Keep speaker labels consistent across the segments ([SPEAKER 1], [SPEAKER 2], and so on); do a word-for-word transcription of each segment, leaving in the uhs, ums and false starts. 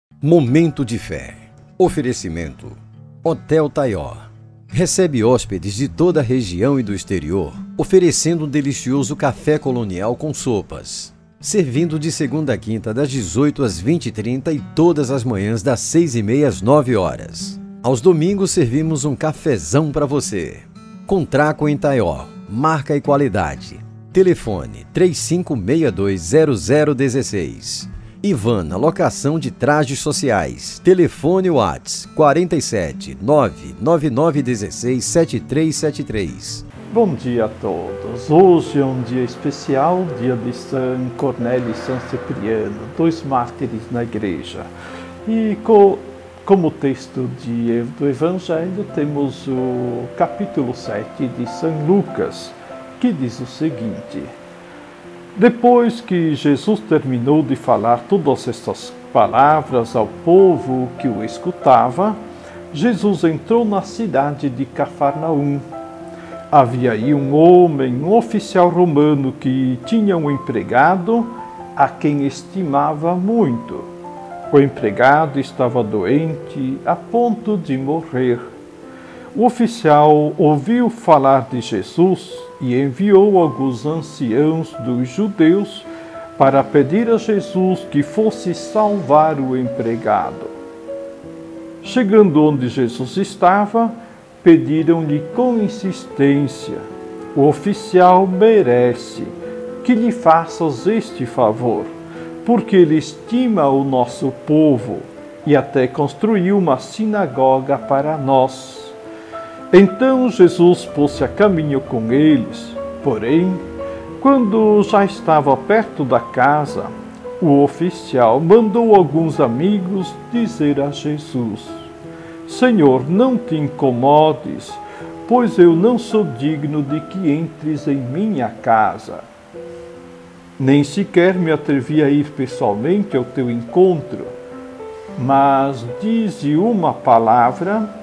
[SPEAKER 1] Momento de fé. Oferecimento. Hotel Taió. Recebe hóspedes de toda a região e do exterior, oferecendo um delicioso café colonial com sopas. Servindo de segunda a quinta das dezoito às vinte e trinta e todas as manhãs das seis e meia às nove horas. Aos domingos servimos um cafezão para você. Contraco em Taió. Marca e qualidade. Telefone três cinco seis dois zero zero um seis. Ivana, locação de trajes sociais. Telefone WhatsApp quatro sete nove nove nove um seis sete três sete três.
[SPEAKER 2] Bom dia a todos. Hoje é um dia especial, dia de São Cornélio e São Cipriano, dois mártires na igreja. E co, como texto de, do Evangelho temos o capítulo sete de São Lucas, que diz o seguinte: depois que Jesus terminou de falar todas estas palavras ao povo que o escutava, Jesus entrou na cidade de Cafarnaum. Havia aí um homem, um oficial romano, que tinha um empregado a quem estimava muito. O empregado estava doente a ponto de morrer. O oficial ouviu falar de Jesus e enviou alguns anciãos dos judeus para pedir a Jesus que fosse salvar o empregado. Chegando onde Jesus estava, pediram-lhe com insistência: o oficial merece que lhe faças este favor, porque ele estima o nosso povo e até construiu uma sinagoga para nós. Então Jesus pôs-se a caminho com eles, porém, quando já estava perto da casa, o oficial mandou alguns amigos dizer a Jesus: Senhor, não te incomodes, pois eu não sou digno de que entres em minha casa. Nem sequer me atrevi a ir pessoalmente ao teu encontro, mas dize uma palavra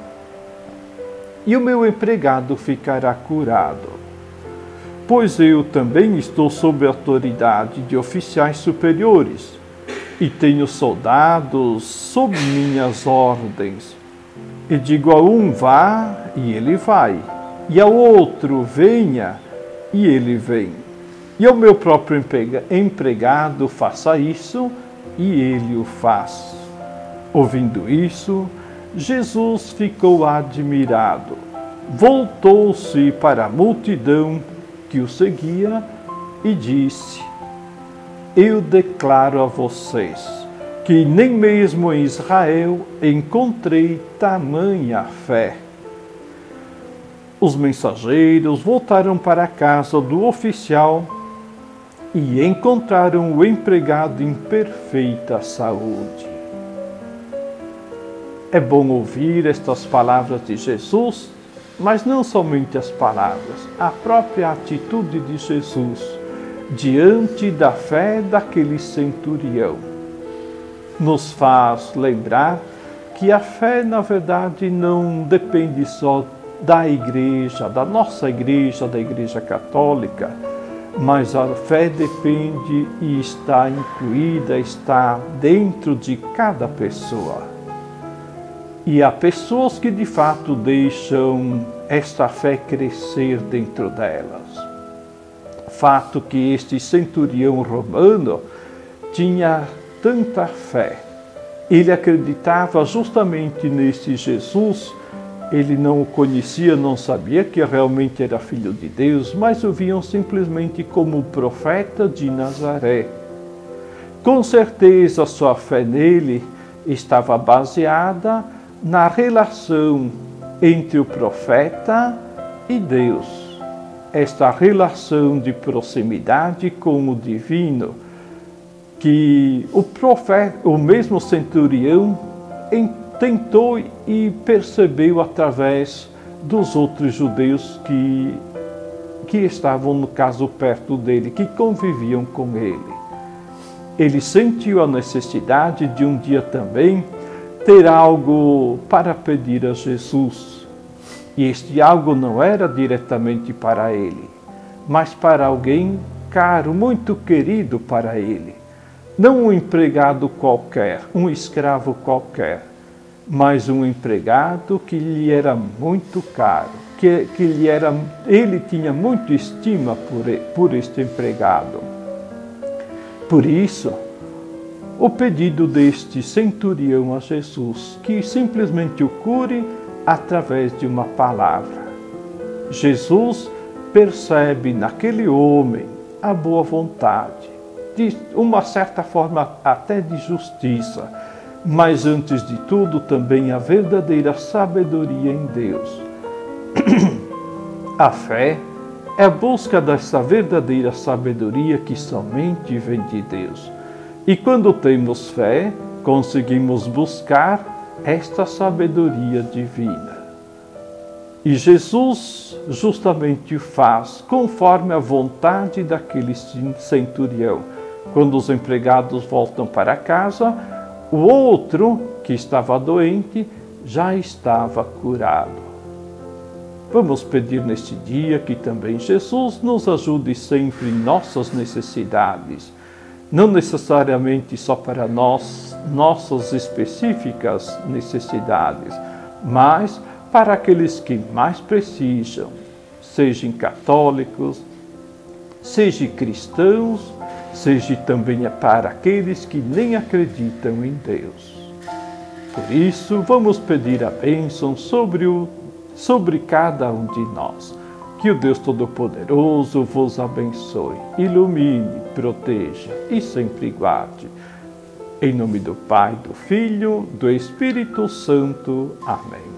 [SPEAKER 2] e o meu empregado ficará curado. Pois eu também estou sob a autoridade de oficiais superiores e tenho soldados sob minhas ordens. E digo a um: vá, e ele vai, e ao outro: venha, e ele vem. E ao meu próprio empregado: faça isso, e ele o faz. Ouvindo isso, Jesus ficou admirado. Voltou-se para a multidão que o seguia e disse: eu declaro a vocês que nem mesmo em Israel encontrei tamanha fé. Os mensageiros voltaram para a casa do oficial e encontraram o empregado em perfeita saúde. É bom ouvir estas palavras de Jesus, mas não somente as palavras, a própria atitude de Jesus diante da fé daquele centurião nos faz lembrar que a fé, na verdade, não depende só da igreja, da nossa igreja, da Igreja Católica, mas a fé depende e está incluída, está dentro de cada pessoa. E há pessoas que de fato deixam esta fé crescer dentro delas. Fato que este centurião romano tinha tanta fé. Ele acreditava justamente neste Jesus. Ele não o conhecia, não sabia que realmente era filho de Deus, mas o viam simplesmente como o profeta de Nazaré. Com certeza sua fé nele estava baseada na relação entre o profeta e Deus. Esta relação de proximidade com o divino, que o profeta, o mesmo centurião, tentou e percebeu através dos outros judeus que, que estavam, no caso, perto dele, que conviviam com ele. Ele sentiu a necessidade de um dia também ter algo para pedir a Jesus. E este algo não era diretamente para ele, mas para alguém caro, muito querido para ele. Não um empregado qualquer, um escravo qualquer, mas um empregado que lhe era muito caro, que, que lhe era, ele tinha muita estima por, por este empregado. Por isso, o pedido deste centurião a Jesus, que simplesmente o cure através de uma palavra. Jesus percebe naquele homem a boa vontade, de uma certa forma até de justiça, mas antes de tudo também a verdadeira sabedoria em Deus. A fé é a busca dessa verdadeira sabedoria que somente vem de Deus. E quando temos fé, conseguimos buscar esta sabedoria divina. E Jesus justamente o faz conforme a vontade daquele centurião. Quando os empregados voltam para casa, o outro, que estava doente, já estava curado. Vamos pedir neste dia que também Jesus nos ajude sempre em nossas necessidades, não necessariamente só para nós, nossas específicas necessidades, mas para aqueles que mais precisam, sejam católicos, sejam cristãos, seja também para aqueles que nem acreditam em Deus. Por isso, vamos pedir a bênção sobre, o, sobre cada um de nós. Que o Deus Todo-Poderoso vos abençoe, ilumine, proteja e sempre guarde. Em nome do Pai, do Filho, do Espírito Santo. Amém.